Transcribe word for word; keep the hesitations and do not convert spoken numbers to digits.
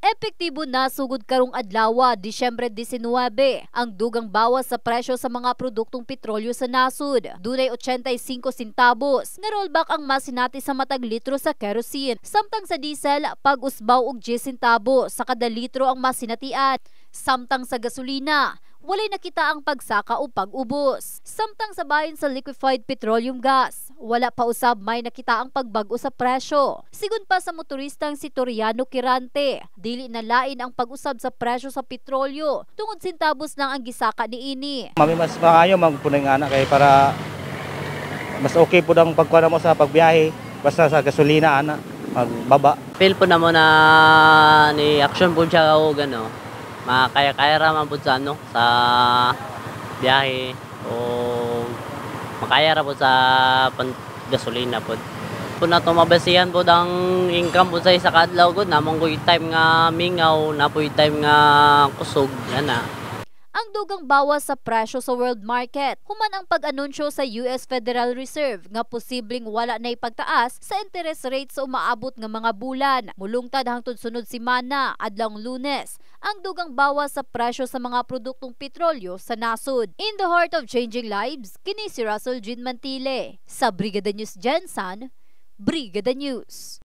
Epektibo na sugod karong adlaw, Disyembre labing-nine, ang dugang bawas sa presyo sa mga produktong petrolyo sa nasud. Dunay eighty-five centavos nga rollback ang masinati sa matag litro sa kerosene, samtang sa diesel pag-usbaw og ten centavos sa kada litro ang masinatian. Samtang sa gasolina, walay nakita ang pagsaka o pag-ubos. Samtang sa bahin sa liquefied petroleum gas, wala pa usab may nakita ang pagbago sa presyo. Sigun pa sa motoristang si Toriano Quirante, dili na lain ang pag-usab sa presyo sa petrolyo tungod centavos lang ang gisaka niini. Mami mas maayo magpunay nga anak kay para mas okay po ang pagkuha mo sa pagbiyahe basta sa gasolina ana magbaba. Feel po na mo na ni action po siya o gano. Makaya-kaya raman po sa ano sa biyahe o makaya ra po sa pan gasolina po. Po na to mabasihan po ang income po sa isa ka adlaw gud namong ko time nga mingaw na po time nga kusog ana. Ang dugang bawas sa presyo sa world market human ang pag-anunsyo sa U S Federal Reserve nga posibleng wala na ipagtaas sa interest rate sa umaabot nga mga bulan. Mulungtad hangtod sunod semana adlawng Lunes ang dugang bawas sa presyo sa mga produktong petrolyo sa nasud. In the heart of changing lives, kini si Russell Jean Mantile sa Brigada News Gensan, Brigada News.